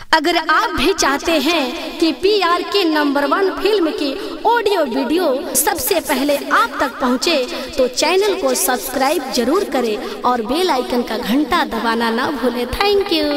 अगर आप भी चाहते हैं कि PRK नंबर 1 फिल्म की ऑडियो वीडियो सबसे पहले आप तक पहुंचे, तो चैनल को सब्सक्राइब जरूर करें और बेल आइकन का घंटा दबाना ना भूलें। Thank you.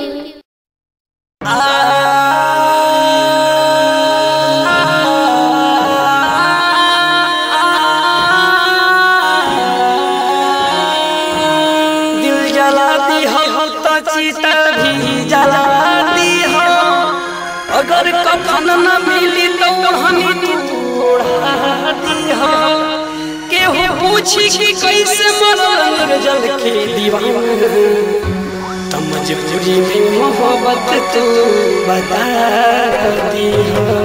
दिल जलाती हो तो चीता भी जलाती हो, अगर कफन न मिली तो हनी तू ओढ़ाती हो। केहू पूछी कि कैसे मरल निर्जल के दीवाना, तो मजबूरी में मोहब्बत तू बताती हो।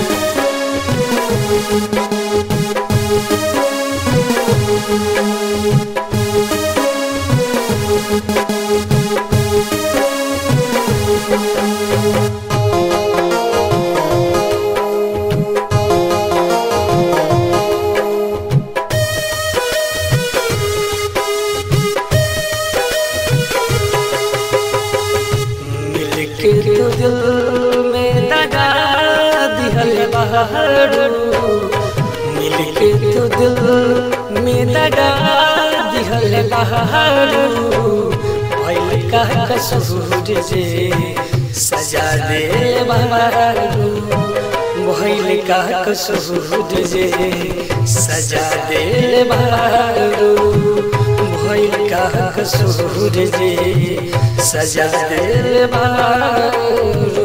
मिलके तो दिल में दगा दिहल बहारू, मिलके तो दिल में दगा दिहल बहारू। भइल का कसूर जे सजा दे बहारू, भइल का कसूर जे सजा दे बहारू, भइल का कसूर जे सजा दे बहारू।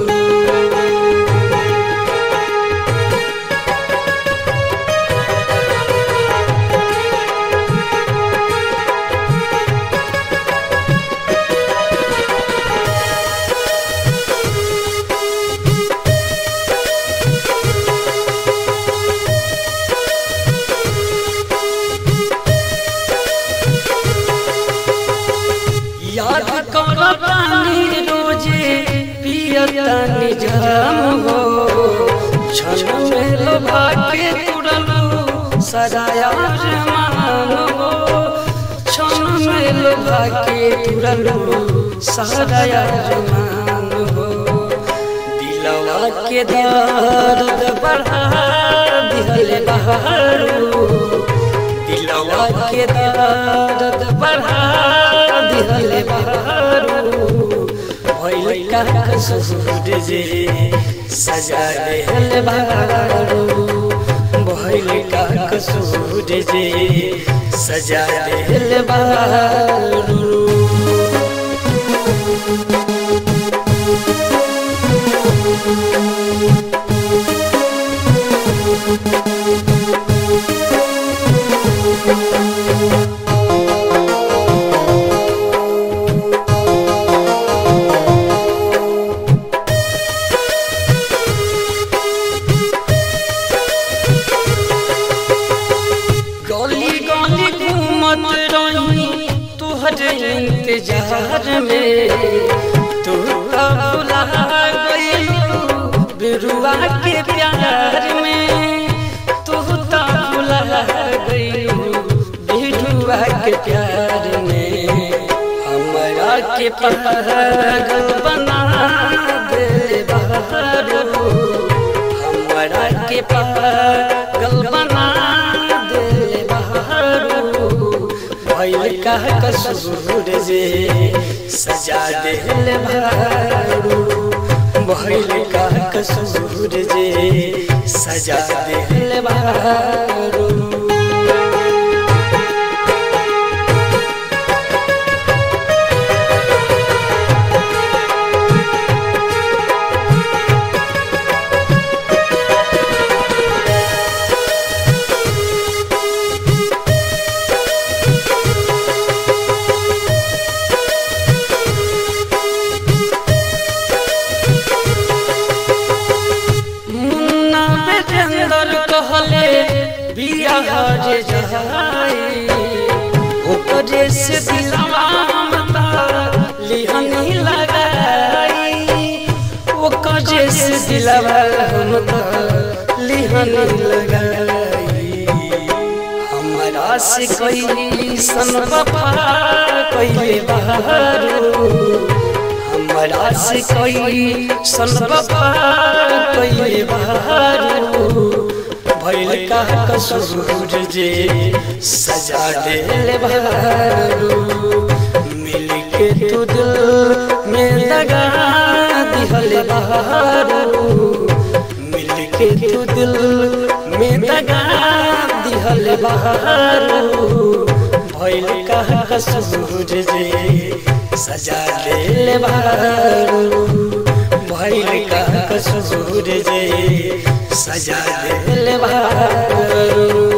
याद करो पानी रोजे पियता निजाम हो, क्षण में लोभा के तुरलू सराया रमान हो, क्षण में लोभा के तुरलू सराया रमान हो। दिलवा के दर्द बढ़ा दिहल बहारू, दिलवा के दर्द बढ़ा दिहल बहारू। भइल का कसूर जे सजा दिहल बहारू, भइल का कसूर जे सजा दिहल बहारू। गली गली घूमत रही तुहरे इंतजार में, तू भुला गइलू बिरुआ के प्यार में, तू भुला गइलू बिरुआ के प्यार में। हमरा के पागल बना दे बहारू, हमरा के पागल बना भइल का कसूर जे सजा दिहल बहारू, भइल का कसूर जे सजा दिहल बहारू। कहले बियाह जे जाई, ओकरे से दिलवा मता लिहनी लगाई, ओकरे से दिलवा मता लिहनी लगाई। हमरा से कोई सन वफा कइले बहारू, हमरा से कोई सनबा कई बारू भइल का कसूर जे सजा देले बारू मिल के तू दिल में दगा दिहले बारू मिल के तू दिल में दगा दिहले बारू भइल का कसूर जे सजा देले बारू भइल का कसूर जे सजा देले बारू।